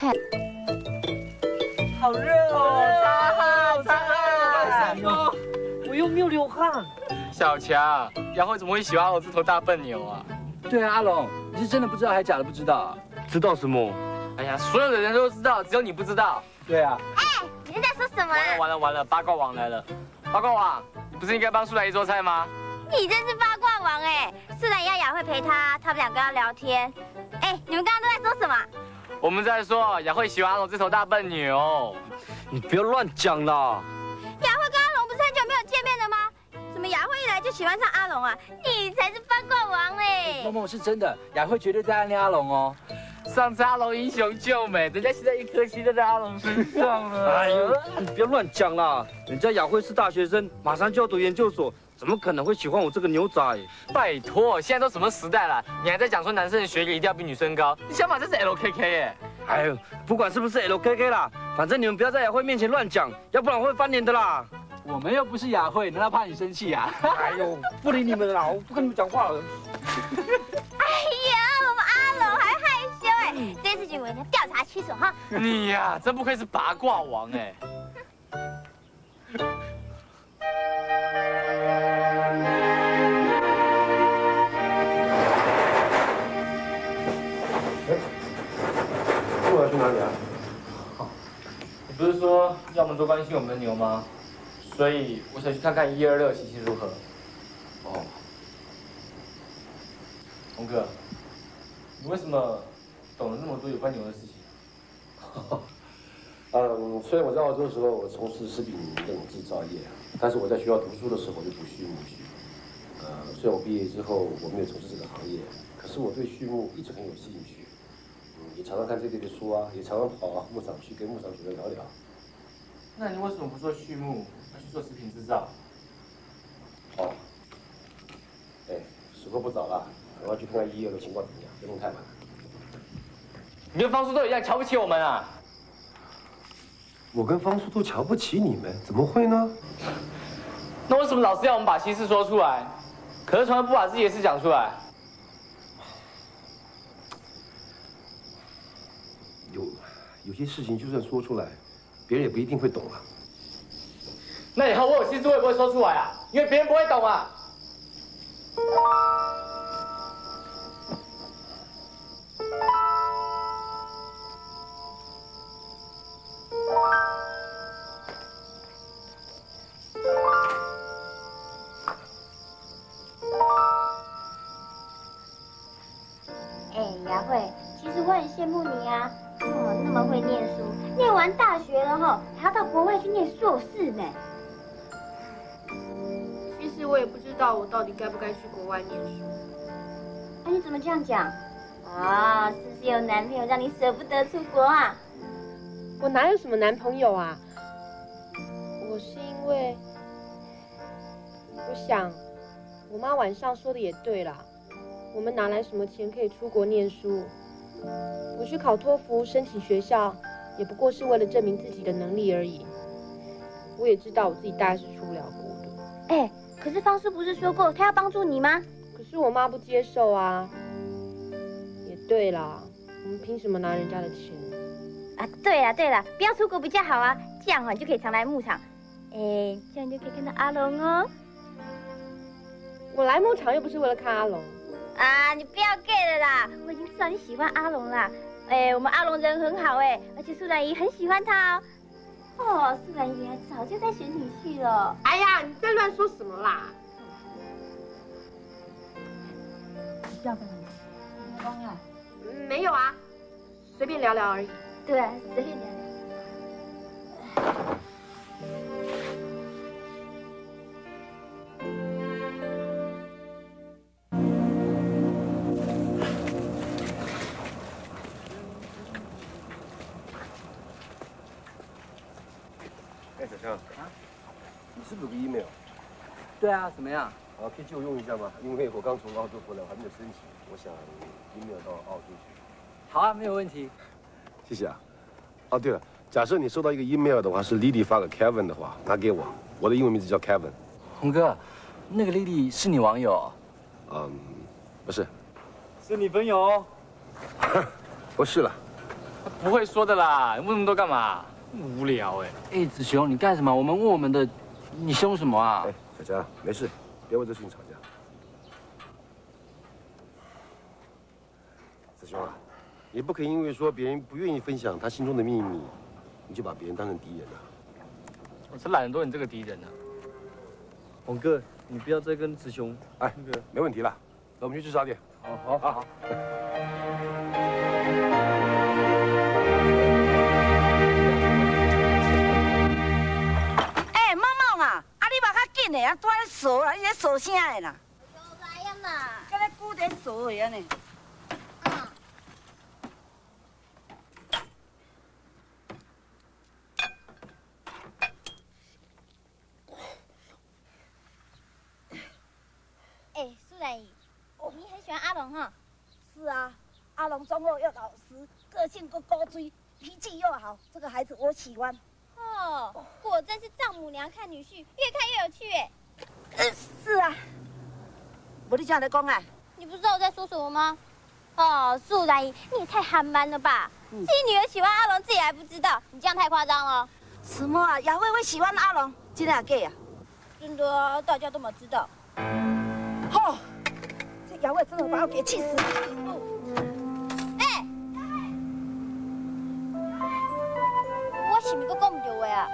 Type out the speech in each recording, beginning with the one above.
好热哦，擦汗， 我又没有流汗。 小强，雅慧怎么会喜欢阿龙这头大笨牛啊？ 对啊，阿龙，你是真的不知道还是假的不知道啊？ 知道什么？ 哎呀，所有的人都知道，只有你不知道。 对啊。 哎，你是在说什么啊？ 完了，八卦王来了。八卦王，你不是应该帮素兰姨做菜吗？ 你真是八卦王哎！素兰要雅慧陪他们两个要聊天。哎，你们刚刚都在说什么？ 我们在说雅慧喜欢阿龙这头大笨牛。 你不要乱讲啦！ 雅慧跟阿龙不是很久没有见面了吗？怎么雅慧一来就喜欢上阿龙啊？你才是八卦王哎！ 萌萌是真的，雅慧绝对在暗恋阿龙哦。 上次阿龙英雄救美，人家现在一颗心都在阿龙身上了。 哎呦，你不要乱讲啦！人家雅慧是大学生，马上就要读研究所，怎么可能会喜欢我这个牛仔？ 拜托，现在都什么时代了，你还在讲说男生的学历一定要比女生高？你想法真是 LKK 哎！ 哎呦，不管是不是 LKK 啦，反正你们不要在雅慧面前乱讲，要不然会翻脸的啦。 我们又不是雅慧，难道怕你生气啊？ 哎呦，不理你们了，我不跟你们讲话了。 哎呀，我们阿龙还害羞哎！这件事情我一定要调查清楚哈。 你呀，真不愧是八卦王哎！ 我要去哪里啊？ 你不是说要我们多关心我们的牛吗？所以我想去看看126情形如何。 哦， 洪哥，你为什么懂了那么多有关牛的事情？ 虽然我在澳洲的时候我从事食品等制造业，但是我在学校读书的时候就读畜牧系。虽然我毕业之后我没有从事这个行业，可是我对畜牧一直很有兴趣。也常常看这类的书啊，也常常跑牧场去跟牧场主人聊聊。 那你为什么不做畜牧，要去做食品制造？ 哦，哎，时候不早了，赶快去看看126的情况怎么样，不用太晚了。 你跟方叔都一样瞧不起我们啊！ 我跟方叔都瞧不起你们，怎么会呢？ 那为什么老是要我们把心事说出来，可是从来不把自己的事讲出来？ 有些事情就算说出来，别人也不一定会懂啊。 那以后我有心事我也不会说出来啊，因为别人不会懂啊。 哎，雅慧，其实我很羡慕你啊。那么会念书，念完大学了后，还要到国外去念硕士呢。 其实我也不知道我到底该不该去国外念书。 你怎么这样讲？啊，是不是有男朋友让你舍不得出国啊？ 我哪有什么男朋友啊？我是因为我想，我妈晚上说的也对啦，我们哪来什么钱可以出国念书？我去考托福申请学校，也不过是为了证明自己的能力而已。我也知道我自己大概是出不了国的。 哎，可是方叔不是说过他要帮助你吗？ 可是我妈不接受啊。也对啦，我们凭什么拿人家的钱？ 啊，对了，不要出国比较好啊，这样你就可以常来牧场。哎，这样就可以看到阿龙哦。 我来牧场又不是为了看阿龙。 啊，你不要 get 了啦！我已经知道你喜欢阿龙啦。哎，我们阿龙人很好哎，而且素兰姨很喜欢他哦。哦，素兰姨原来早就在选女婿了。 哎呀，你在乱说什么啦？ 你不要跟他装啊。 没有啊，随便聊聊而已。 对啊，随便聊聊。 哎，小强，你是不是有个 email？ 对啊，怎么样？ 可以借我用一下吗？因为我刚从澳洲回来，我还没有申请，我想 email 到澳洲去。 好啊，没有问题。 谢谢啊。哦，对了，假设你收到一个 email 的话，是 Lily 发给 Kevin 的话，拿给我。我的英文名字叫 Kevin。 洪哥，那个 Lily 是你网友？ 不是。 是你朋友？ 不是了。 不会说的啦，你问那么多干嘛？无聊哎。 哎，子雄，你干什么？我们问我们的，你凶什么啊？ 哎，小佳，没事，别为这事情吵架。子雄啊，你不可以因为说别人不愿意分享他心中的秘密，你就把别人当成敌人啊。 我才懒得做你这个敌人呢。 红哥，你不要再跟子雄哎， 那个。 没问题了，那我们去吃早点。好。 哎，梦梦啊，你嘛较紧的啊，拄咧扫啦，你咧扫啥的啦？ 来呀嘛！ 敢咧久在扫的安尼。 哎，苏然怡，你很喜欢阿龙哈？ 是啊，阿龙忠厚又老实，个性又高追，脾气又好，这个孩子我喜欢。 哦，果真是丈母娘看女婿，越看越有趣哎。 是啊。无你这样在讲啊？ 你不知道我在说什么吗？哦，苏然怡，你也太憨蛮了吧！自己女儿喜欢阿龙，自己还不知道，你这样太夸张了。 什么啊？雅慧会喜欢阿龙？真的假啊？ 真的啊，大家都没知道。 吼！这雅慧真的把我给气死了。 哎，我是不是讲不对话啊？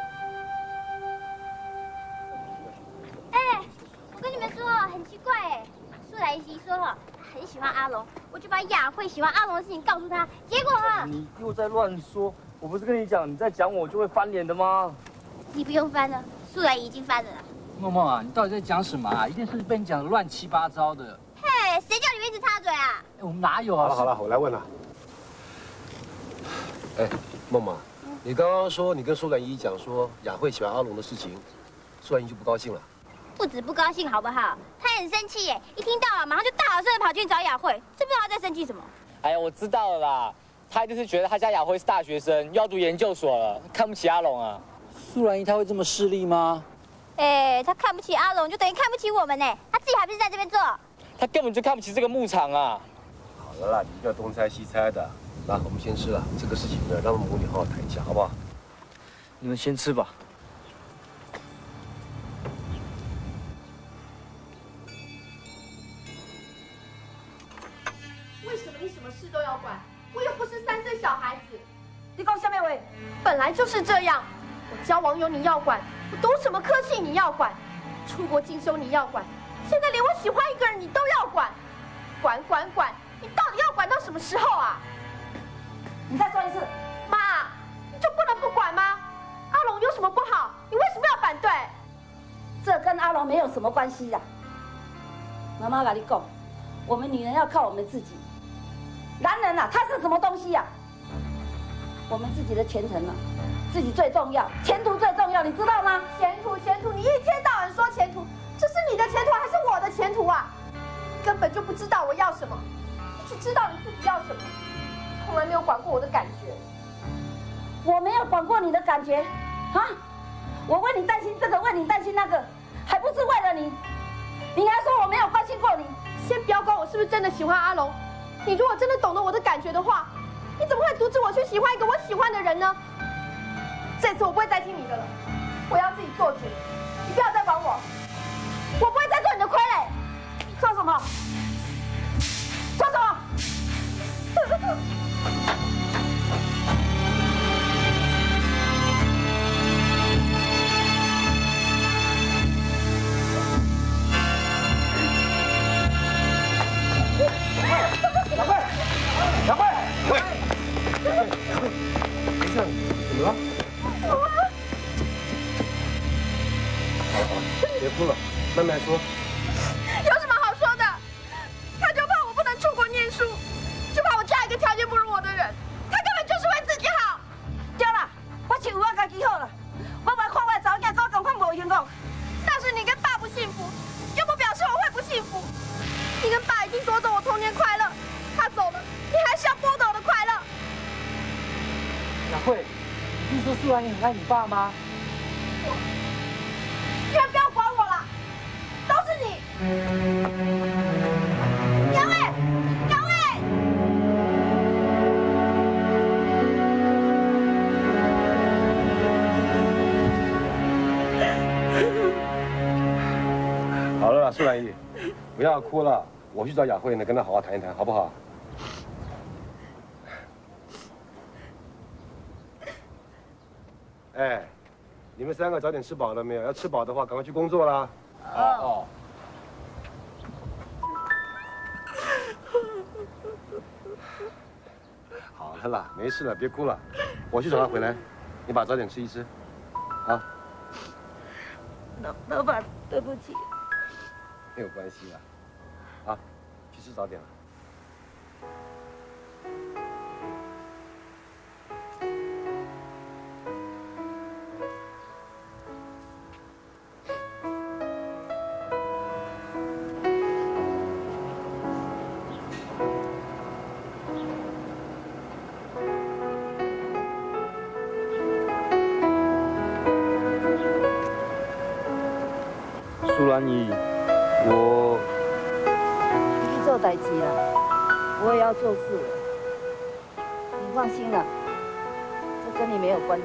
哎，我跟你们说，很奇怪哎，苏然怡说哈很喜欢阿龙，我就把雅慧喜欢阿龙的事情告诉他，结果哈， 你又在乱说！我不是跟你讲，你再讲我就会翻脸的吗？ 你不用翻了，苏然怡已经翻了啦。 梦梦啊，你到底在讲什么啊？一定是被你讲的乱七八糟的。 嘿，谁叫你们一直插嘴啊？ 哎，我们哪有啊？ 好了，我来问了。哎，梦梦，你刚刚说你跟苏兰姨讲说雅慧喜欢阿龙的事情，苏兰姨就不高兴了。 不止不高兴好不好？他很生气耶，一听到啊，马上就大老实的跑去找雅慧，知不知道他在生气什么？ 哎呀，我知道了啦，他一定是觉得他家雅慧是大学生，要读研究所了，看不起阿龙啊。 苏然怡她会这么势利吗？ 哎，他看不起阿龙，就等于看不起我们呢。他自己还不是在这边做？ 他根本就看不起这个牧场啊。 好了啦，你不要东猜西猜的。那我们先吃了，这个事情呢，让我们母女好好谈一下，好不好？ 你们先吃吧。 为什么你什么事都要管？我又不是3岁小孩子。 你讲什么话？ 本来就是这样，我交网友你要管，我读什么科系你要管，出国进修你要管，现在连我喜欢一个人你都要管，管，你到底要管到什么时候啊？ 你再说一次。 妈，你就不能不管吗？阿龙有什么不好？你为什么要反对？ 这跟阿龙没有什么关系呀。妈妈跟你讲，我们女人要靠我们自己。男人啊，他是什么东西呀？我们自己的前程啊，自己最重要，前途最重要，你知道吗？ 前途，你一天到晚说前途，这是你的前途还是我的前途啊？根本就不知道我要什么，你只知道你自己要什么，从来没有管过我的感觉。 我没有管过你的感觉，啊？我为你担心这个，为你担心那个，还不是为了你？你还说我没有关心过你？ 先不要管我是不是真的喜欢阿龙，你如果真的懂得我的感觉的话，你怎么会阻止我去喜欢一个我喜欢的人呢？这次我不会再听你的了，我要自己做主，你不要再管我，我不会再做你的傀儡。 说什么？说什么？ 雅慧，没事，怎么了？好，别哭了，慢慢说。 有什么好说的？他就怕我不能出国念书，就怕我嫁一个条件不如我的人，他根本就是为自己好。 对啦，我是为我家己好啦，我袂看我查某囝跟我同款无幸福。 但是你跟爸不幸福，又不表示我会不幸福。你跟爸已经夺走我童年快乐，他走了，你还是要剥夺我的快乐。 雅慧，你是说苏然怡很爱你爸吗？ 你们不要管我了，都是你。雅慧， 苏兰姨，不要哭了，我去找雅慧呢，跟她好好谈一谈，好不好？哎，你们3个早点吃饱了没有？要吃饱的话，赶快去工作啦。 哦。 好了啦，没事了，别哭了。我去找她回来，你把早点吃一吃，啊。 老板，对不起。 没有关系啦，啊，去吃早点了。 苏兰姨，我你去做代志啦，我也要做事了。你放心啦，这跟你没有关系。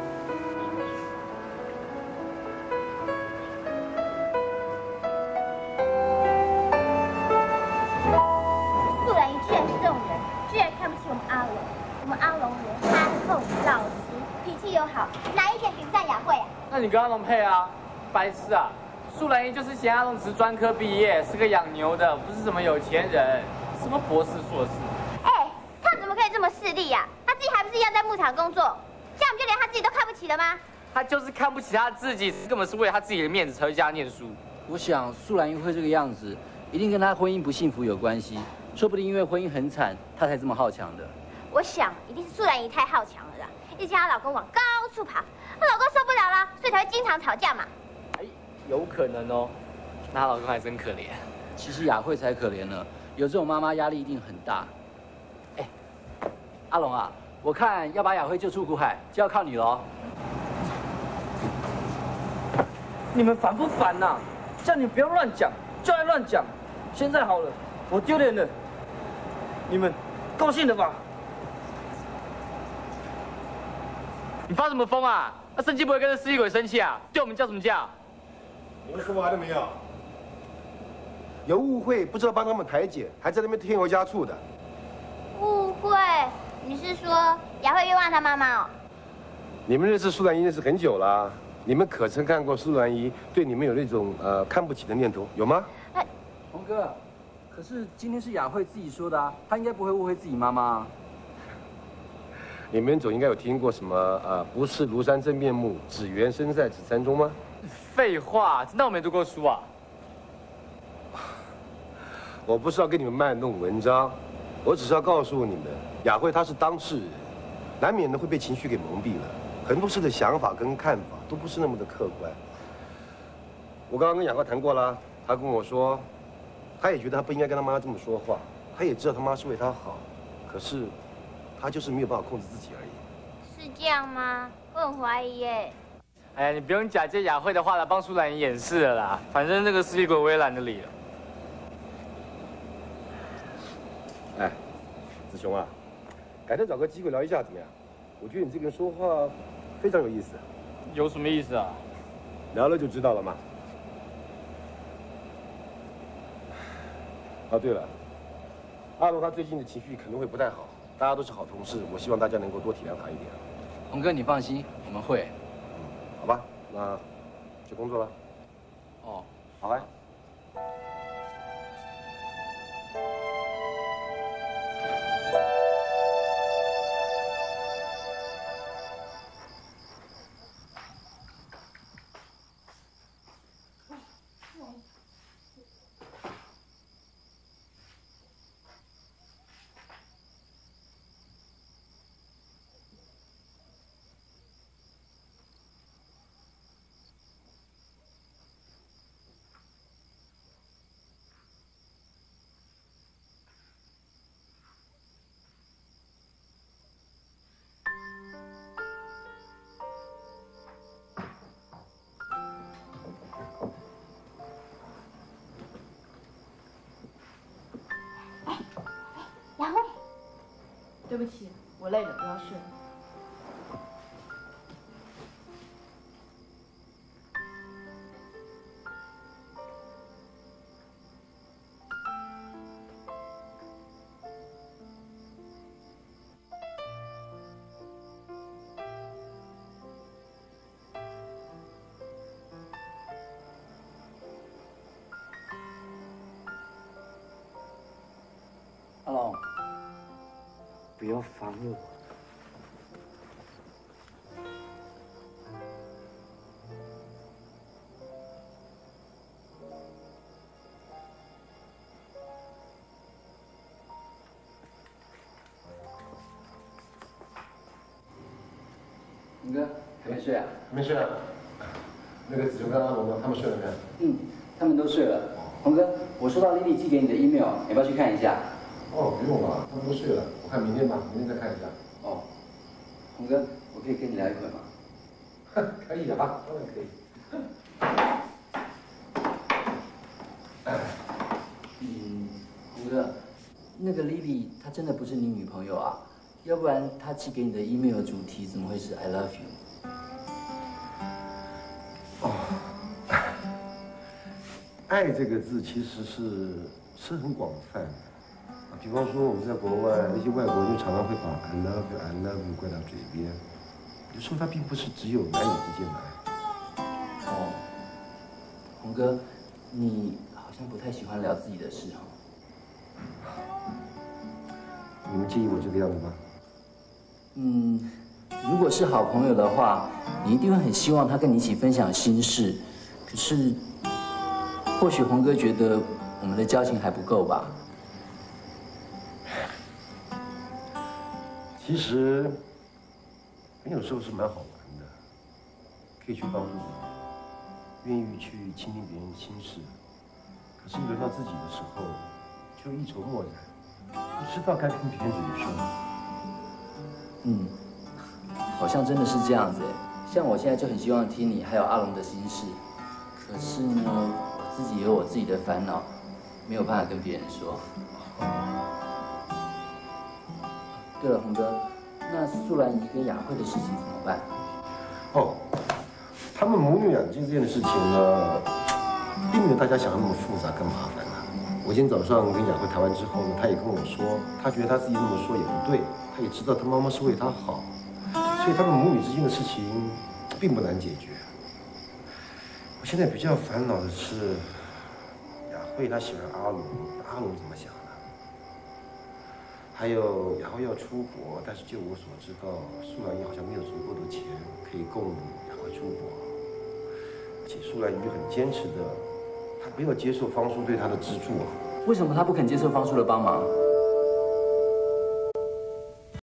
素兰姨居然是这种人，居然看不起我们阿龙。我们阿龙人憨厚老实，脾气又好，哪一点比不上雅慧啊？ 那你跟阿龙配啊？白痴啊！素兰姨就是嫌阿龙只是专科毕业，是个养牛的，不是什么有钱人，什么博士硕士。 哎，他怎么可以这么势利呀？他自己还不是一样在牧场工作？这样不就连他自己都看不起了吗？ 他就是看不起他自己，根本是为了他自己的面子才回家念书。 我想素兰姨会这个样子，一定跟她婚姻不幸福有关系。说不定因为婚姻很惨，她才这么好强的。 我想一定是素兰姨太好强了啦，一直叫她老公往高处爬，她老公受不了了，所以才会经常吵架嘛。 哎，有可能哦。那她老公还真可怜。 其实雅慧才可怜呢，有这种妈妈压力一定很大。哎，阿龙啊，我看要把雅慧救出苦海，就要靠你喽。 你们烦不烦呐？叫你不要乱讲，就爱乱讲。现在好了，我丢脸了，你们高兴了吧？ 你发什么疯啊？那生气不会跟着司仪鬼生气啊？对我们叫什么叫？ 你们说完了没有？有误会，不知道帮他们排解，还在那边添油加醋的。 误会？你是说雅慧冤枉她妈妈哦？ 你们认识苏兰姨认识很久啦，你们可曾看过苏兰姨对你们有那种看不起的念头，有吗？ 洪哥，可是今天是雅慧自己说的啊，她应该不会误会自己妈妈啊。 你们总应该有听过什么不识庐山真面目，只缘身在此山中吗？ 废话，真当我没读过书啊？ 我不是要跟你们卖弄文章，我只是要告诉你们，雅慧她是当事人，难免的会被情绪给蒙蔽了，很多事的想法跟看法都不是那么的客观。我刚刚跟雅慧谈过了，她跟我说，她也觉得她不应该跟她妈这么说话，她也知道她妈是为她好，可是她就是没有办法控制自己而已。 是这样吗？我很怀疑耶。 哎呀，你不用假借雅慧的话来帮苏兰姨掩饰了啦，反正那个司仪鬼我也懒得理了。 哎，子雄啊，改天找个机会聊一下怎么样？我觉得你这个人说话非常有意思。 有什么意思啊？ 聊了就知道了嘛。哦，对了，阿龙他最近的情绪可能会不太好，大家都是好同事，我希望大家能够多体谅他一点。 洪哥，你放心，我们会。 好吧，那去工作了。 哦， 好哎。 雅慧， 对不起，我累了，我要睡。 不要烦我。 林哥还没睡啊？ 还没睡啊。那个子雄跟阿龙呢？他们睡了没？ 嗯，他们都睡了。洪哥，我收到丽丽寄给你的 email， 要不要去看一下？ 哦，不用了，他们都睡了。我看明天吧，明天再看一下。 哦，洪哥，我可以跟你聊一会吗？ 可以啊，当然可以。 洪哥，那个丽丽她真的不是你女朋友啊？要不然她寄给你的 email 主题怎么会是 I love you？ 哦，爱这个字其实是很广泛的啊。比方说我们在国外，那些外国人就常常会把 I love you, I love you 挂到嘴边，有时候它并不是只有男女之间的爱。 哦，洪哥，你好像不太喜欢聊自己的事哦。 你们介意我这个样子吗？ 如果是好朋友的话，你一定会很希望他跟你一起分享心事。可是，或许洪哥觉得我们的交情还不够吧。 其实，你有时候是蛮好玩的，可以去帮助别人，愿意去倾听别人的心事。可是轮到自己的时候，就一筹莫展，不知道该跟别人怎么说。 好像真的是这样子哎。像我现在就很希望听你还有阿龙的心事，可是呢，我自己也有我自己的烦恼，没有办法跟别人说。对了，洪哥，那素兰姨跟雅慧的事情怎么办？ 哦，他们母女两件这件事情呢，并没有大家想的那么复杂跟麻烦啊。我今天早上跟雅慧谈完之后呢，她也跟我说，她觉得她自己那么说也不对，她也知道她妈妈是为她好，所以他们母女之间的事情并不难解决。我现在比较烦恼的是，雅慧她喜欢阿龙，阿龙怎么想的？还有雅慧要出国，但是就我所知道，素兰姨好像没有足够的钱可以供雅慧出国，而且素兰姨很坚持的，她不要接受方叔对她的资助啊。 为什么他不肯接受方叔的帮忙？